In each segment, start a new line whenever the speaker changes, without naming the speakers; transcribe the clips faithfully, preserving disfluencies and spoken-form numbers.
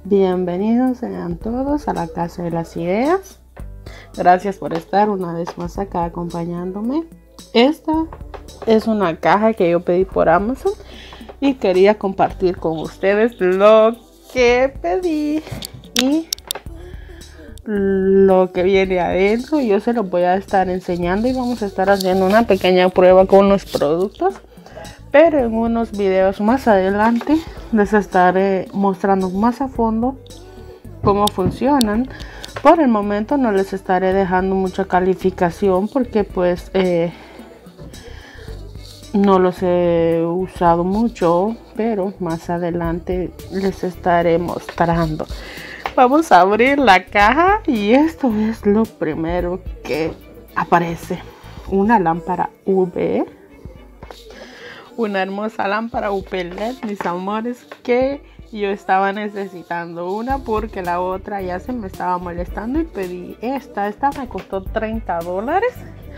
Bienvenidos sean todos a la Casa de las Ideas. Gracias por estar una vez más acá acompañándome. Esta es una caja que yo pedí por Amazon y quería compartir con ustedes lo que pedí y lo que viene adentro. Yo se los voy a estar enseñando y vamos a estar haciendo una pequeña prueba con los productos, pero en unos videos más adelante les estaré mostrando más a fondo cómo funcionan. Por el momento no les estaré dejando mucha calificación porque pues eh, no los he usado mucho, pero más adelante les estaré mostrando. Vamos a abrir la caja y esto es lo primero que aparece: una lámpara U V, una hermosa lámpara U V L E D, mis amores, que yo estaba necesitando una porque la otra ya se me estaba molestando y pedí esta. Esta me costó treinta dólares,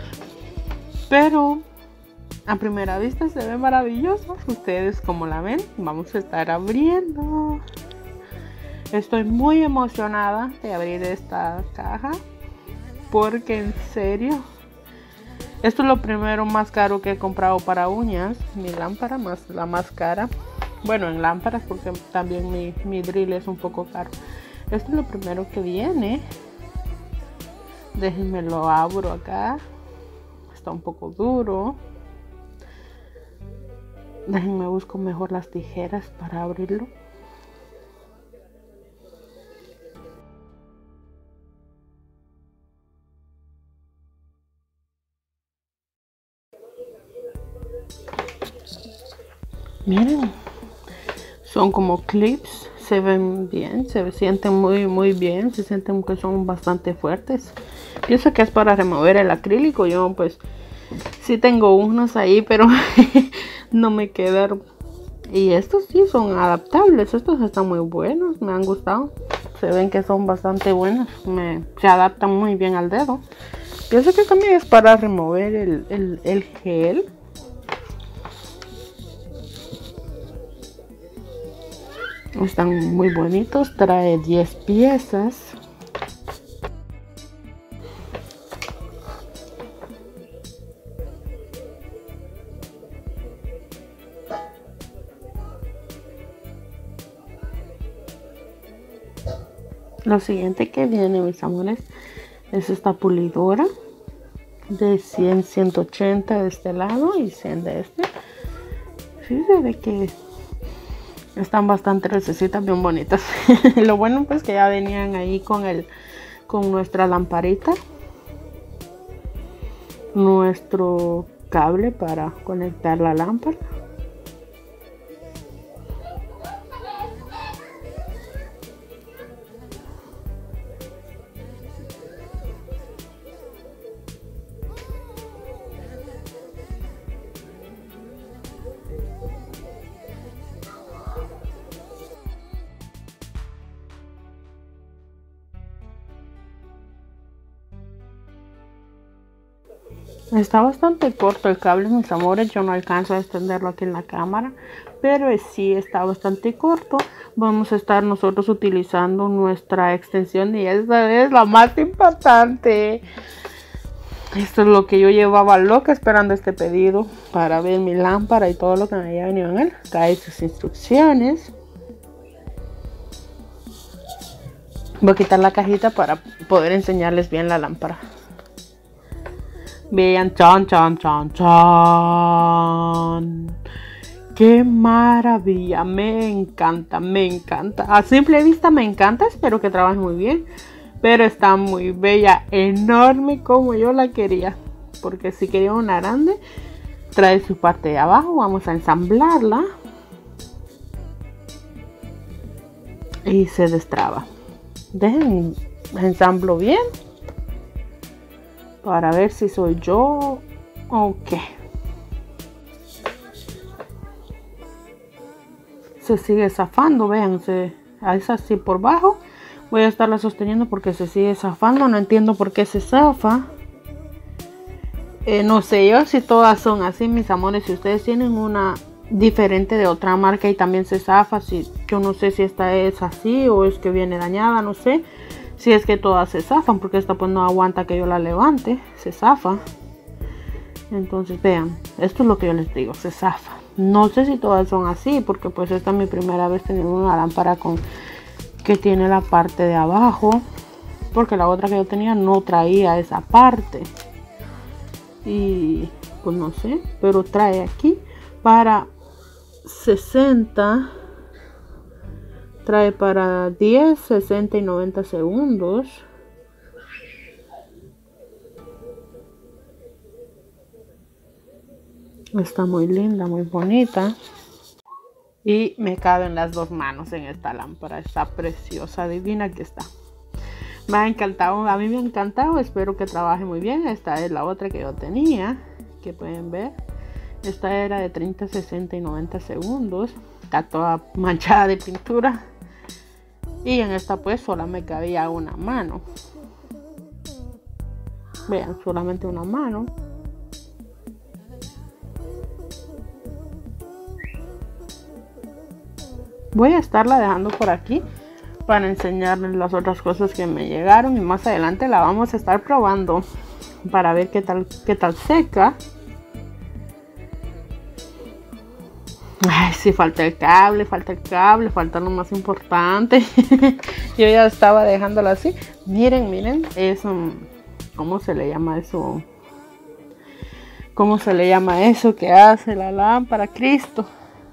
pero a primera vista se ve maravillosa. Ustedes como la ven, vamos a estar abriendo. Estoy muy emocionada de abrir esta caja porque en serio, esto es lo primero más caro que he comprado para uñas. Mi lámpara, más la más cara. Bueno, en lámparas, porque también mi, mi drill es un poco caro. Esto es lo primero que viene. Déjenme lo abro acá. Está un poco duro. Déjenme busco mejor las tijeras para abrirlo. Miren, son como clips, se ven bien, se sienten muy muy bien, se sienten que son bastante fuertes. Pienso que es para remover el acrílico. Yo pues sí tengo unos ahí, pero no me quedaron. Y estos sí son adaptables, estos están muy buenos, me han gustado. Se ven que son bastante buenos, me, se adaptan muy bien al dedo. Pienso que también es para remover el, el, el gel. Están muy bonitos, trae diez piezas. Lo siguiente que viene, mis amores, es esta pulidora de cien, ciento ochenta de este lado y cien de este. Sí, se ve que están bastante recesitas, bien bonitas. Lo bueno pues que ya venían ahí con el con nuestra lamparita, nuestro cable para conectar la lámpara. Está bastante corto el cable, mis amores. Yo no alcanzo a extenderlo aquí en la cámara, pero sí está bastante corto. Vamos a estar nosotros utilizando nuestra extensión y esta es la más importante. Esto es lo que yo llevaba loca esperando este pedido, para ver mi lámpara y todo lo que me había venido en él. Trae sus instrucciones. Voy a quitar la cajita para poder enseñarles bien la lámpara. Vean, chan, chan, chan, chan. ¡Qué maravilla! Me encanta, me encanta. A simple vista me encanta, espero que trabaje muy bien. Pero está muy bella, enorme como yo la quería. Porque si quería una grande, trae su parte de abajo. Vamos a ensamblarla. Y se destraba. Dejen, ensamblo bien. Para ver si soy yo o qué. Se sigue zafando, vean, se, es así por bajo. Voy a estarla sosteniendo porque se sigue zafando. No entiendo por qué se zafa. Eh, no sé yo si todas son así, mis amores. Si ustedes tienen una diferente de otra marca y también se zafa. Si, yo no sé si esta es así o es que viene dañada, no sé. Si es que todas se zafan, porque esta pues no aguanta que yo la levante, se zafa. Entonces vean, esto es lo que yo les digo, se zafa. No sé si todas son así, porque pues esta es mi primera vez teniendo una lámpara con que tiene la parte de abajo, porque la otra que yo tenía no traía esa parte. Y pues no sé, pero trae aquí para sesenta, trae para diez, sesenta y noventa segundos. Está muy linda, muy bonita. Y me caben las dos manos en esta lámpara. Está preciosa, divina que está. Me ha encantado, a mí me ha encantado. Espero que trabaje muy bien. Esta es la otra que yo tenía, que pueden ver. Esta era de treinta, sesenta y noventa segundos. Está toda manchada de pintura. Y en esta pues solo me cabía una mano. Vean, solamente una mano. Voy a estarla dejando por aquí para enseñarles las otras cosas que me llegaron. Y más adelante la vamos a estar probando para ver qué tal, qué tal seca. Ay, sí, falta el cable, falta el cable, falta lo más importante. Yo ya estaba dejándola así. Miren, miren, es un... ¿Cómo se le llama eso? ¿Cómo se le llama eso que hace la lámpara? Cristo.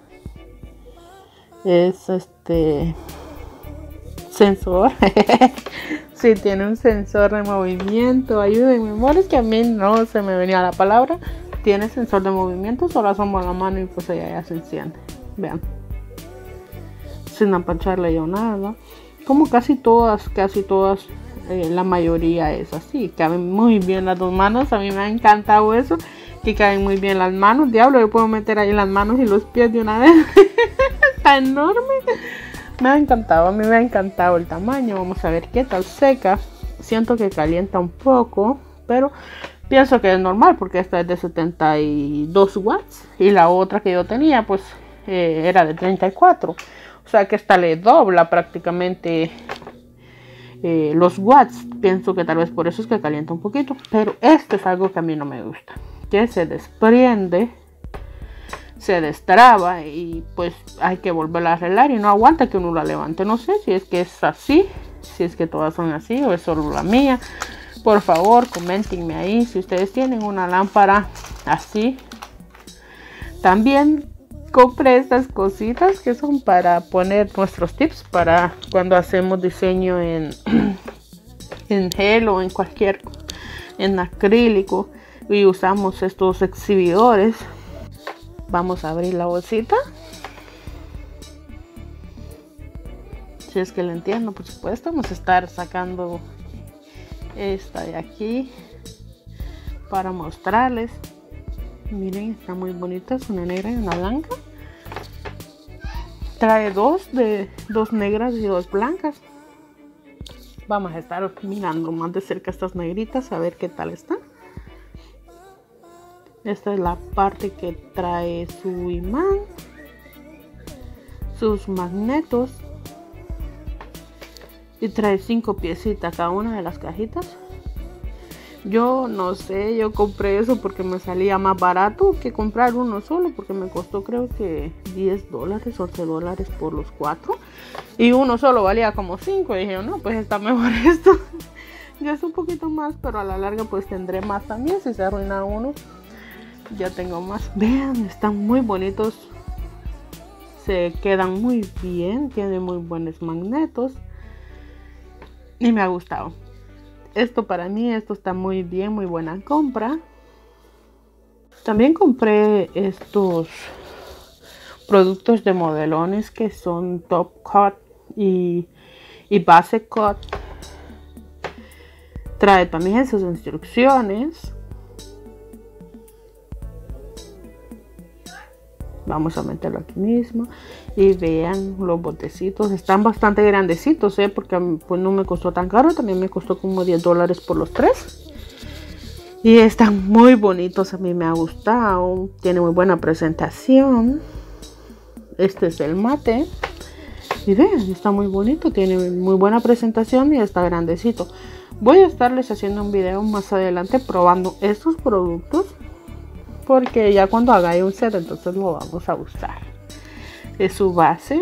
Es este... sensor. Sí, tiene un sensor de movimiento. Ayúdenme, amor, es que a mí no se me venía la palabra. Tiene sensor de movimiento, solo asomo la mano y pues ella ya se enciende. Vean, sin apancharle yo nada. Como casi todas, casi todas, eh, la mayoría es así. Caben muy bien las dos manos. A mí me ha encantado eso, que caben muy bien las manos. Diablo, yo puedo meter ahí las manos y los pies de una vez. Está enorme. Me ha encantado, a mí me ha encantado el tamaño. Vamos a ver qué tal seca. Siento que calienta un poco, pero pienso que es normal porque esta es de setenta y dos watts y la otra que yo tenía pues eh, era de treinta y cuatro. O sea que esta le dobla prácticamente eh, los watts. Pienso que tal vez por eso es que calienta un poquito. Pero esto es algo que a mí no me gusta, que se desprende, se destraba y pues hay que volverla a arreglar y no aguanta que uno la levante. No sé si es que es así, si es que todas son así o es solo la mía. Por favor, coméntenme ahí si ustedes tienen una lámpara así. También compré estas cositas que son para poner nuestros tips para cuando hacemos diseño en, en gel o en cualquier, en acrílico, y usamos estos exhibidores. Vamos a abrir la bolsita. Si es que lo entiendo, por supuesto. Vamos a estar sacando esta de aquí para mostrarles. Miren, está muy bonita, es una negra y una blanca. Trae dos de dos negras y dos blancas. Vamos a estar mirando más de cerca estas negritas a ver qué tal están. Esta es la parte que trae su imán, sus magnetos, y trae cinco piecitas cada una de las cajitas. Yo no sé, yo compré eso porque me salía más barato que comprar uno solo, porque me costó creo que diez dólares, once dólares por los cuatro, y uno solo valía como cinco. Y dije, no, pues está mejor esto. Ya es un poquito más, pero a la larga pues tendré más también. Si se arruina uno, ya tengo más. Vean, están muy bonitos, se quedan muy bien, tienen muy buenos magnetos y me ha gustado. Esto para mí, esto está muy bien, muy buena compra. También compré estos productos de modelones que son Top Cut y, y Base Cut. Trae también sus instrucciones. Vamos a meterlo aquí mismo y vean los botecitos, están bastante grandecitos, ¿eh? Porque pues no me costó tan caro, también me costó como diez dólares por los tres. Y están muy bonitos, a mí me ha gustado, tiene muy buena presentación. Este es el mate. Y vean, está muy bonito, tiene muy buena presentación y está grandecito. Voy a estarles haciendo un video más adelante probando estos productos, porque ya cuando haga un set entonces lo vamos a usar. Es su base.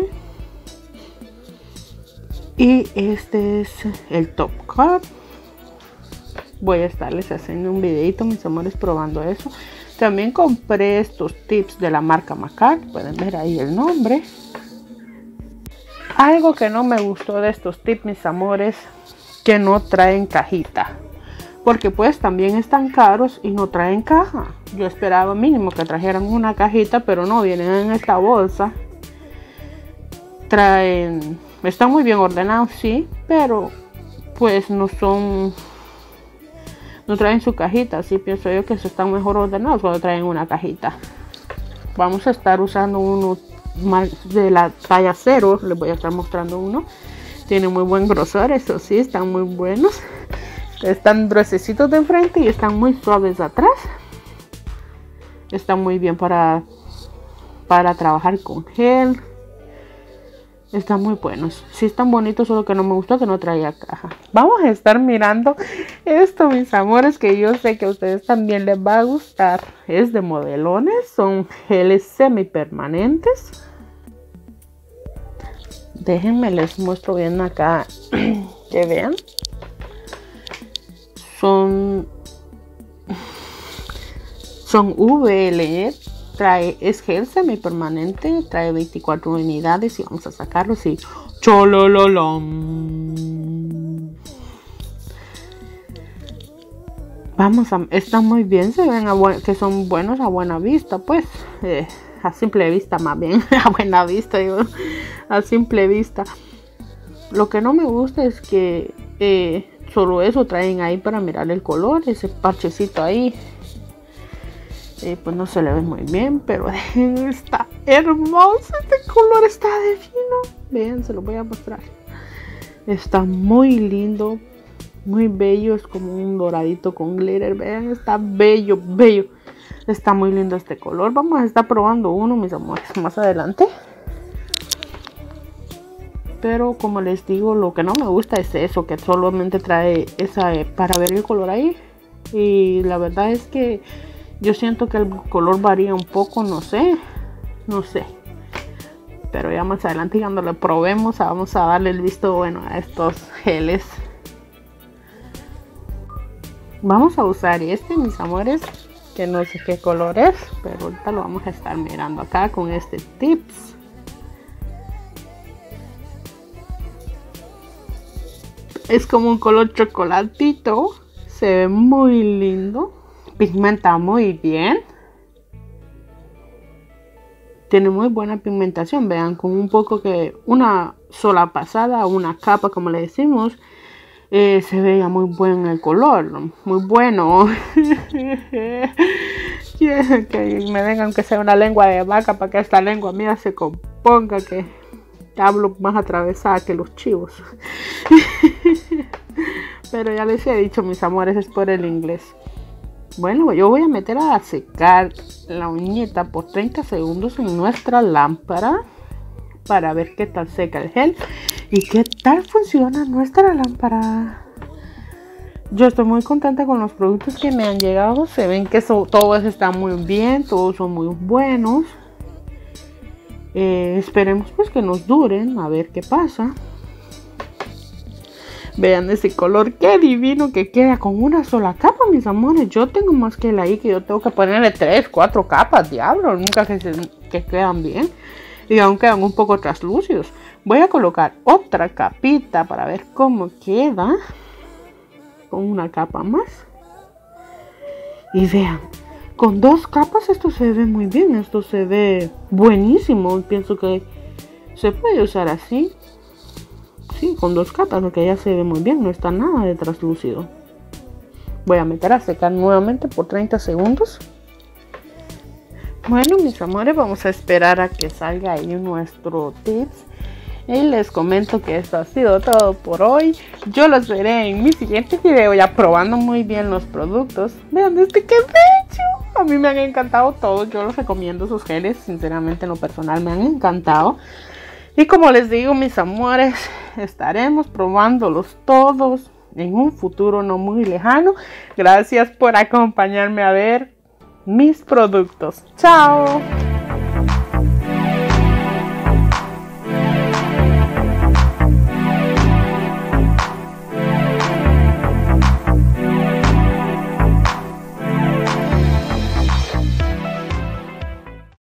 Y este es el top coat. Voy a estarles haciendo un videito, mis amores, probando eso. También compré estos tips de la marca Macar. Pueden ver ahí el nombre. Algo que no me gustó de estos tips, mis amores, que no traen cajita. Porque pues también están caros y no traen caja. Yo esperaba mínimo que trajeran una cajita, pero no, vienen en esta bolsa. Traen... Están muy bien ordenados, sí, pero pues no son... No traen su cajita, así pienso yo que se están mejor ordenados cuando traen una cajita. Vamos a estar usando uno más de la talla cero, les voy a estar mostrando uno. Tiene muy buen grosor, eso sí, están muy buenos. Están gruesecitos de enfrente y están muy suaves de atrás. Están muy bien para, para trabajar con gel. Están muy buenos. Sí están bonitos, solo que no me gustó que no traía caja. Vamos a estar mirando esto, mis amores, que yo sé que a ustedes también les va a gustar. Es de modelones, son geles semipermanentes. Déjenme les muestro bien acá que vean. Son son V L E. Trae, es gel semipermanente, trae veinticuatro unidades y vamos a sacarlos y cholololom. Vamos a, están muy bien, se ven a buen, que son buenos a buena vista, pues, eh, a simple vista más bien, a buena vista, digo, a simple vista. Lo que no me gusta es que eh, solo eso traen ahí para mirar el color, ese parchecito ahí. Eh, pues no se le ve muy bien, pero está hermoso, este color está divino. Vean, se lo voy a mostrar. Está muy lindo, muy bello, es como un doradito con glitter. Vean, está bello, bello. Está muy lindo este color. Vamos a estar probando uno, mis amores, más adelante. Pero como les digo, lo que no me gusta es eso, que solamente trae esa eh, para ver el color ahí. Y la verdad es que yo siento que el color varía un poco, no sé, no sé. Pero ya más adelante cuando lo probemos vamos a darle el visto bueno a estos geles. Vamos a usar este, mis amores, que no sé qué color es, pero ahorita lo vamos a estar mirando acá con este tips. Es como un color chocolatito, se ve muy lindo. Pigmenta muy bien. Tiene muy buena pigmentación. Vean, con un poco que una sola pasada, una capa como le decimos, eh, se veía muy buen el color. Muy bueno. Que me den aunque sea una lengua de vaca para que esta lengua mía se componga, que hablo más atravesada que los chivos. Pero ya les he dicho, mis amores, es por el inglés. Bueno, yo voy a meter a secar la uñita por treinta segundos en nuestra lámpara para ver qué tal seca el gel y qué tal funciona nuestra lámpara. Yo estoy muy contenta con los productos que me han llegado. Se ven que so, todos están muy bien, todos son muy buenos. Eh, esperemos pues que nos duren, a ver qué pasa. Vean ese color, qué divino que queda con una sola capa, mis amores. Yo tengo más que el ahí, que yo tengo que ponerle tres, cuatro capas, diablo. Nunca que, se, que quedan bien. Y aún quedan un poco translúcidos. Voy a colocar otra capita para ver cómo queda. Con una capa más. Y vean, con dos capas esto se ve muy bien. Esto se ve buenísimo. Pienso que se puede usar así. Sí, con dos capas, porque ya se ve muy bien, no está nada de translúcido. Voy a meter a secar nuevamente por treinta segundos. Bueno, mis amores, vamos a esperar a que salga ahí nuestro tips. Y les comento que esto ha sido todo por hoy. Yo los veré en mi siguiente video, ya probando muy bien los productos. Vean este, qué bello. A mí me han encantado todos. Yo los recomiendo esos geles. Sinceramente, en lo personal, me han encantado. Y como les digo, mis amores, estaremos probándolos todos en un futuro no muy lejano. Gracias por acompañarme a ver mis productos. ¡Chao!